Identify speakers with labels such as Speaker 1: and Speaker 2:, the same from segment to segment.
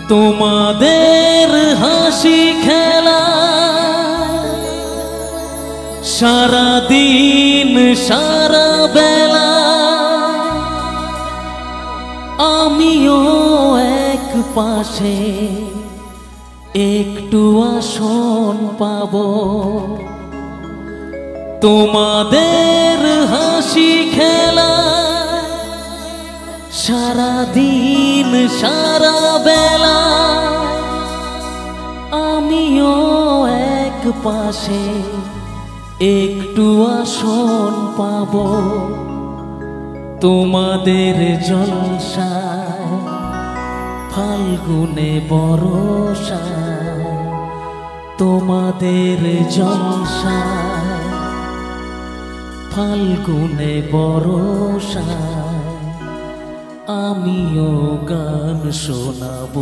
Speaker 1: তোমাদের হাসি খেলা সারা দিন সারা বেলা আমিও এক পাশে একটু আসন পাবো। তোমাদের হাসি খেলা সারা দিন সারা বেলা আমিও এক পাশে একটু আসন পাবো। তোমাদের জলসায় ফাল্গুনে বর্ষায়, তোমাদের জলসায় ফাল্গুনে বর্ষায় আমিও গান শোনাবো।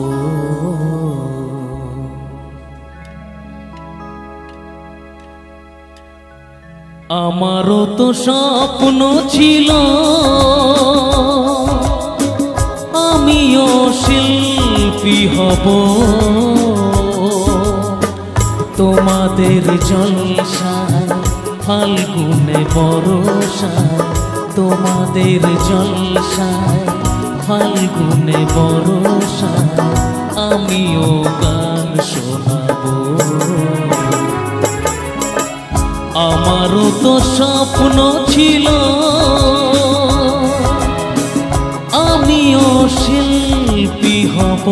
Speaker 1: আমারও তো স্বপ্ন ছিল আমিও শিল্পী হব। তোমাদের জলসায় ফাল্গুনে বর্ষায়, তোমাদের জলসায় ফাল্গুনে বর্ষায় আমিও গান শোনাবো। আমারও তো স্বপ্ন ছিল আমিও শিল্পী হব।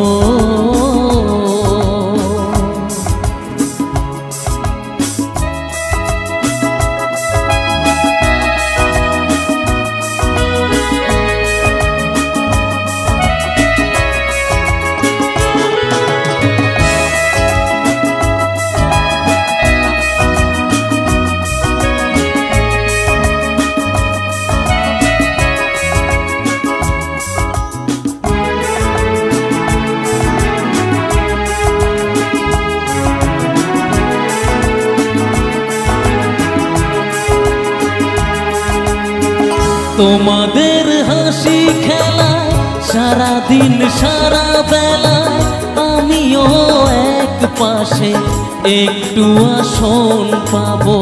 Speaker 1: তোমাদের হাসি খেলায় সারা দিন সারা বেলায় আমিও এক পাশে একটু আসন পাবো।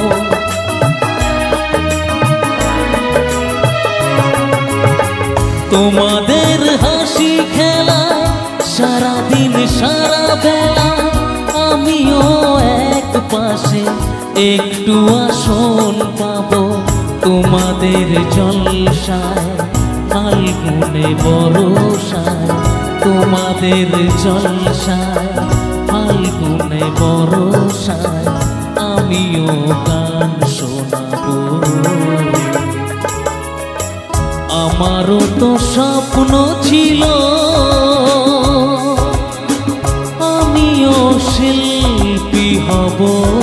Speaker 1: তোমাদের হাসি খেলায় সারা দিন সারা বেলায় আমিও এক পাশে একটু আসন পাবো। তোমাদের জলসায় ফাল্গুনে বর্ষায়, তোমাদের জলসায় ফাল্গুনে বর্ষায় আমিও গান শোনাবো। আমারও তো স্বপ্ন ছিল আমিও শিল্পী হব।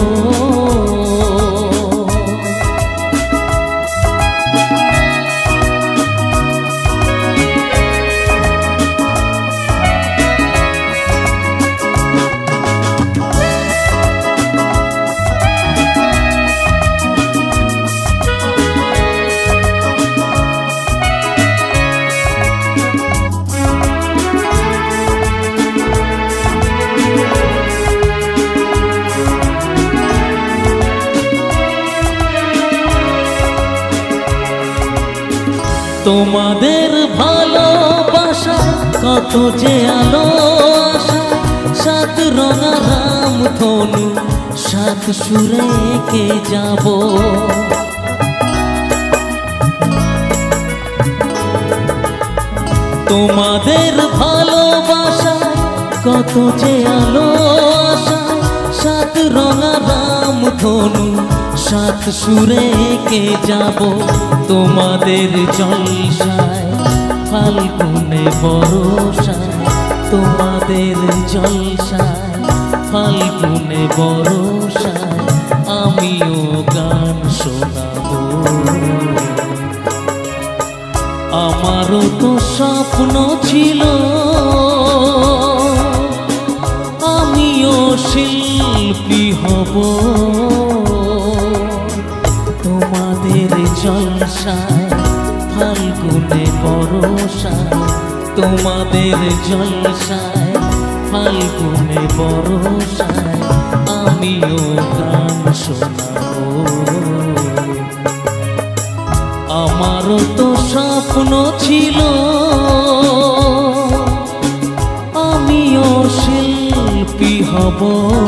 Speaker 1: তোমাদের ভালোবাসা কত যে আলো আশা, সাত রঙা রাম ধনু সাত সুরে কে যাব। তোমাদের ভালোবাসা কত যে আলো আশা, সাত রঙা রাম ধনু সাত সুরে কে যাব। তোমাদের জলসায় ফাল্গুনে বর্ষায়, তোমাদের জলসায় ফাল্গুনে বর্ষায় আমিও গান শোনাবো। আমারও তো স্বপ্ন ছিল আমিও শিল্পী হব। তোমাদের জলসায় ফাল্গুনে বর্ষায়, তোমাদের জলসায় ফাল্গুনে বর্ষায় আমিও গান শোনাবো। আমারও তো স্বপ্ন ছিল আমিও শিল্পী হব।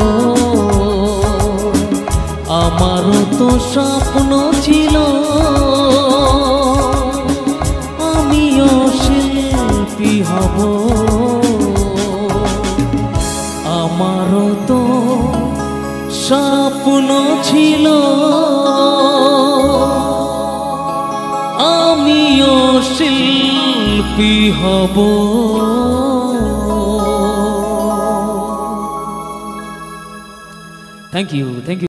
Speaker 1: আমারও তো স্বপ্ন ছিল আমিও শিল্পী হব। আমারও তো স্বপ্ন ছিল আমিও শিল্পী হব। Thank you.